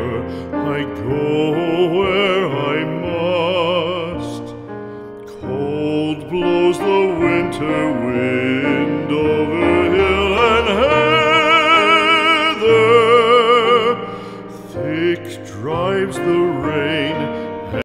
I go where I must. Cold blows the winter